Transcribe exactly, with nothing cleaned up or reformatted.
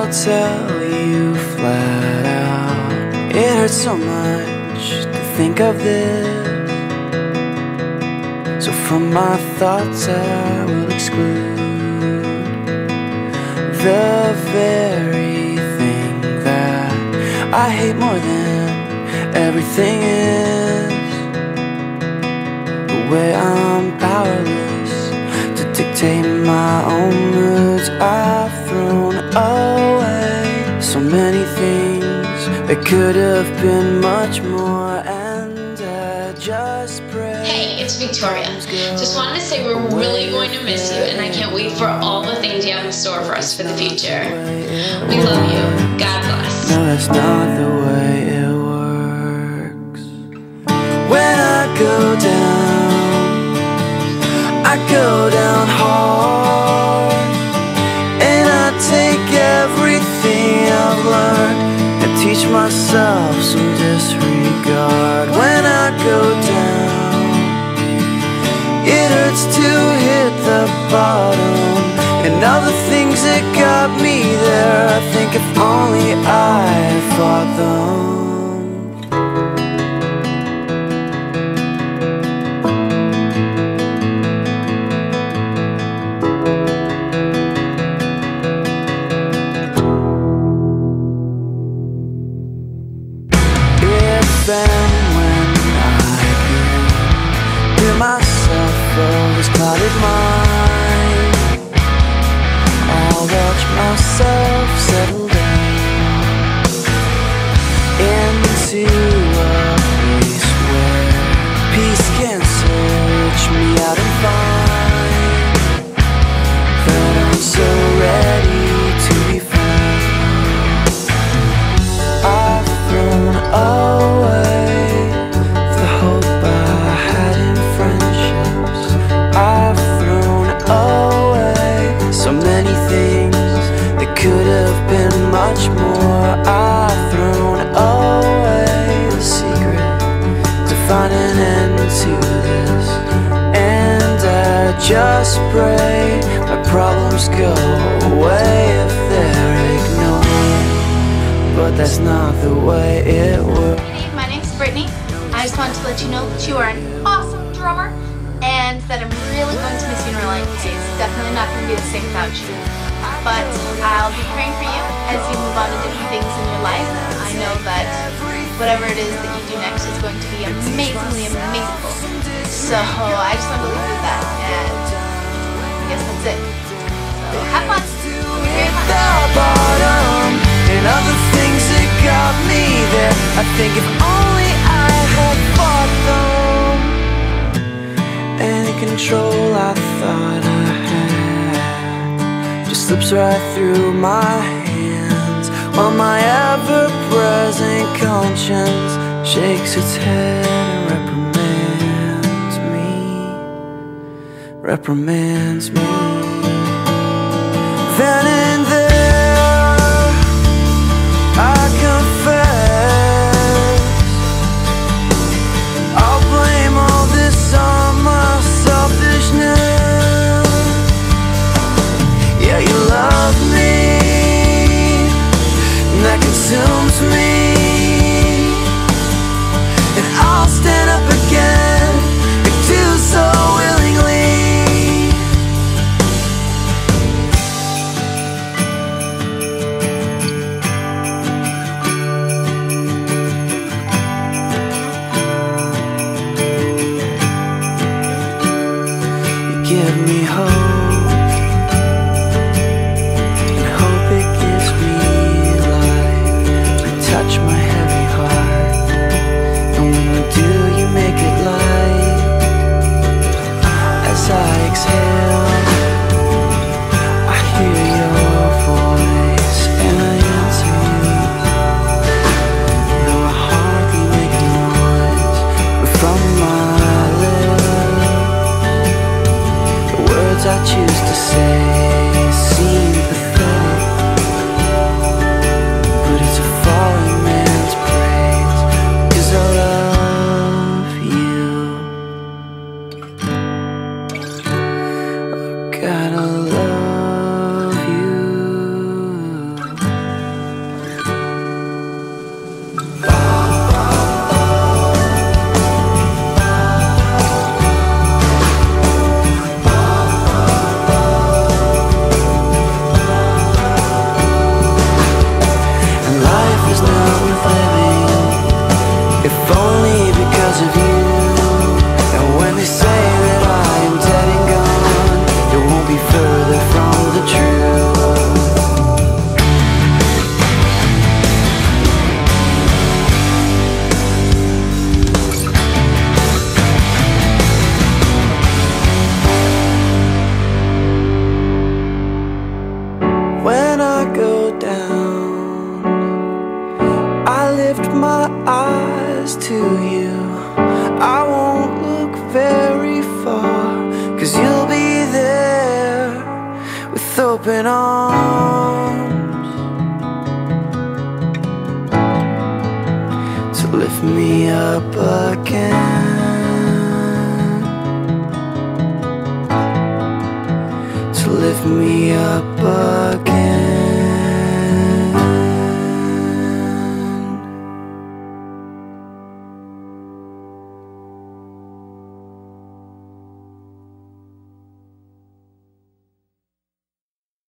I'll tell you flat out, it hurts so much to think of this. So from my thoughts I will exclude the very thing that I hate more than everything is. The way I'm powerless to dictate my own moods. I've thrown away so many things that could have been much more, and I just pray. Hey, it's Victoria. Just wanted to say we're really going to miss you, and I can't wait for all the things you have in store for us for the future. We love you. God bless. No, that's not the way it works. When I go down, I go down hard, and I take everything I've learned and teach myself some disregard. When I go down, it hurts to hit the bottom, and all the things that got me there, I think if only I had fought them. Then when I can hear myself roll this clouded mind, I'll watch myself settle down into a place where peace can search me out and find that I'm so ready to be found. I've thrown away the hope I had in friendships. I've thrown away so many things that could have been much more. I've thrown away the secret to find an end to this, and I just pray my problems go away if they're ignored. But that's not the way it works. Hey, my name's Brittany. I just wanted to let you know that you are an awesome drummer and that I'm really going to miss you in Relient. It's definitely not going to be the same without you. But I'll be praying for you as you move on to different things in your life. I know that whatever it is that you do next is going to be amazingly amazing. So I just want to leave you with that, and I guess that's it. So have fun. Very much. And other things that got me there, I think if only I had fought them. Any control I thought I had just slips right through my hands, while my ever-present conscience shakes its head and reprimands me, reprimands me. Then and there I confess, I'll blame all this on my selfishness. Yeah, you love me, and that consumes me, and I'll stand up again and do so willingly. Give me hope, and hope it gives me life. You touch my heavy heart, and when you do, you make it light. As I exhale, I hear your voice, and I answer you. You're hardly making noise, but from my lips I to you, I won't look very far, 'cause you'll be there with open arms to lift me up again.